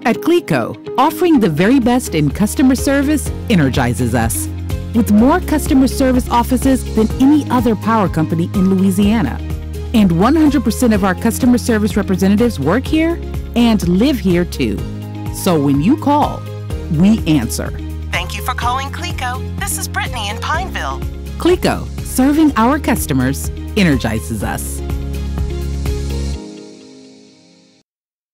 At Clico, offering the very best in customer service energizes us. With more customer service offices than any other power company in Louisiana. And 100% of our customer service representatives work here and live here too. So when you call, we answer. Thank you for calling Clico. This is Brittany in Pineville. Clico, serving our customers energizes us.